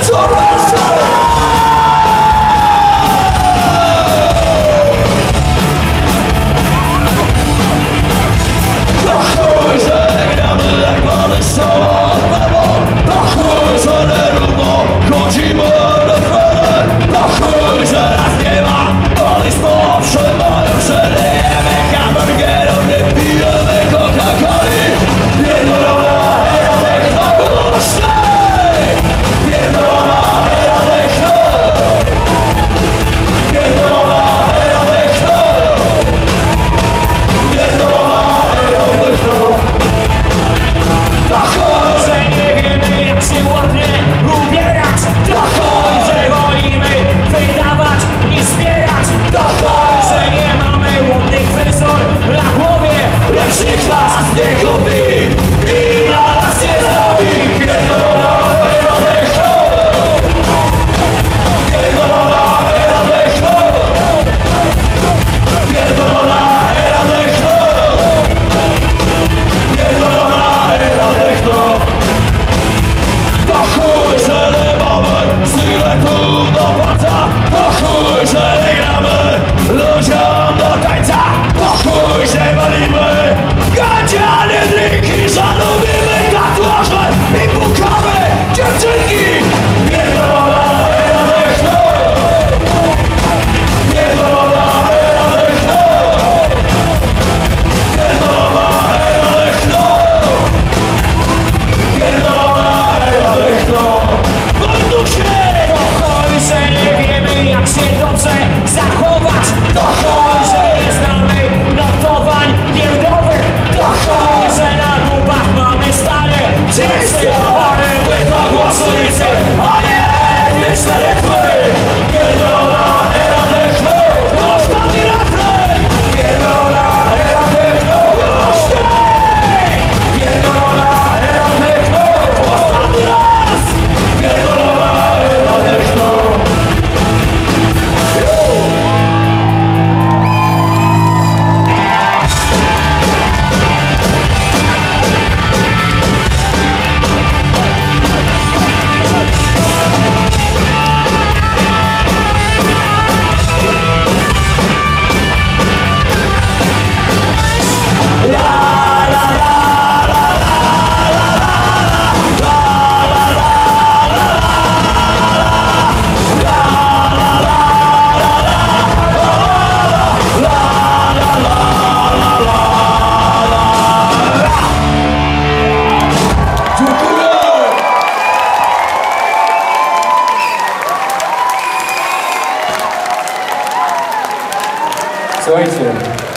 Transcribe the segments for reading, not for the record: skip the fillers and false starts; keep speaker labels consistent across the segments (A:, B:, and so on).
A: Słuchajcie,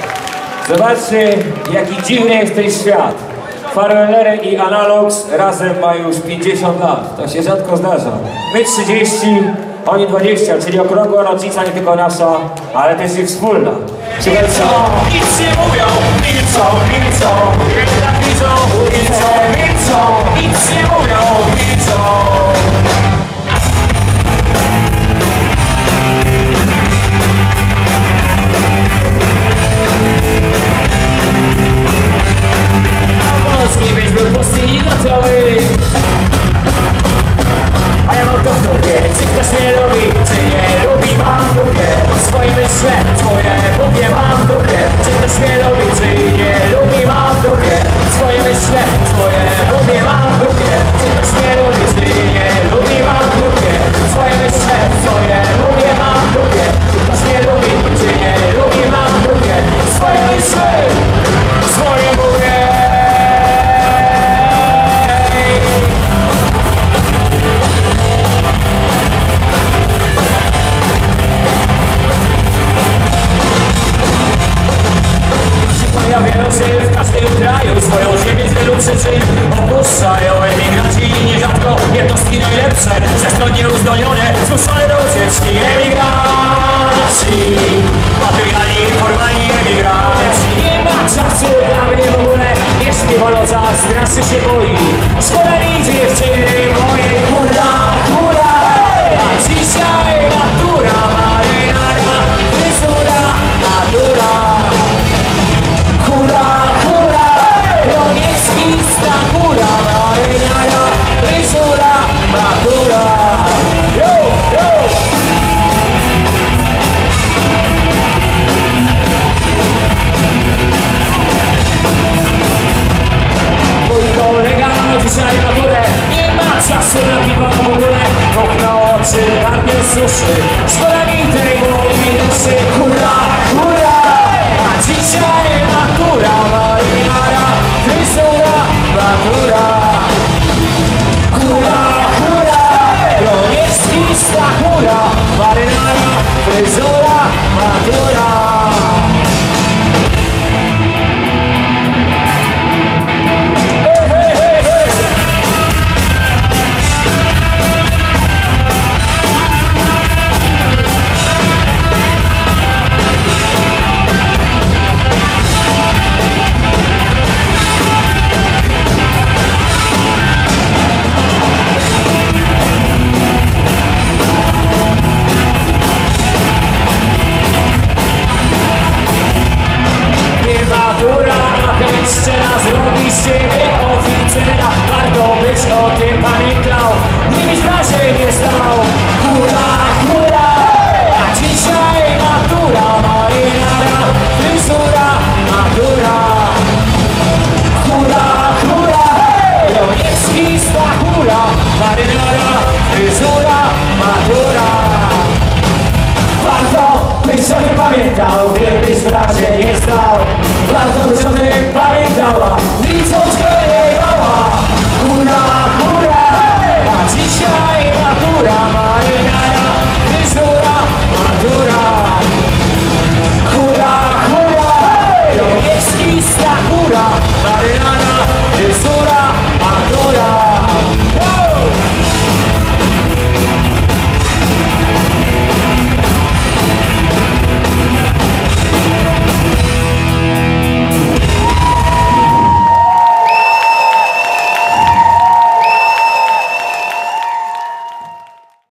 A: zobaczcie, jaki dziwny jest ten świat. Farwellery i Analogs razem mają już 50 lat. To się rzadko zdarza. My 30, oni 20, czyli okrągła rocznica nie tylko nasza, ale też i wspólna. Słuchajcie.
B: Nic nie mówią, milczą, jednak widzą, nic nie mówią, milczą. Polski być był pustyni gotowy. A ja mam to w dupie, czy ktoś mnie lubi, czy nie lubi, mam w dupie. W swoim myśle, twoje mówię, mam w dupie. Czy ktoś mnie lubi, czy nie lubi, mam w dupie. W swoim myśle, twoje mówię, mam w dupie. Czy ktoś mnie lubi, czy nie lubi, mam w dupie. W swoim myśle, twoje mówię, mam w dupie. Czy ktoś mnie lubi, czy nie lubi, mam w dupie. W swoim myśle, twoje mówię. Pojawiają się w każdym kraju, swoją ziemię z wielu przyczyn opuszczają emigraci i nierzadko jednostki najlepsze, przez to nieuzdolnione, zmuszone do ucieczki emigracji. Materialni, formalni emigracji. Nie ma czasu dla mnie w ogóle, jeśli wolodza strasznie się boi. Szkoda mi dziewczyny mojej, hurra, hurra, a dzisiaj natura marynarna, fryzura, natura. Hurra, hurra, Broniewski, sta hurra, marynara, fryzura, natura. suszy. Szkoda mi tej mojej duszy. Hurra, hurra! A dzisiaj matura, marynara, fryzura, matura. Hurra, hurra! Broniewski, hurra, marynara, fryzura, matura. Szczera zrobi z ciebie oficera. Warto być o tym pamiętał, nie byś wrażeń nie stał. Hurra, hurra! A dzisiaj matura, marynara, fryzura, matura. Hurra, hurra! Broniewski, hurra, marynara, fryzura, matura. Warto byś o tym pamiętał, gdybyś wrażeń nie stał. Warto byś o tym pamiętała,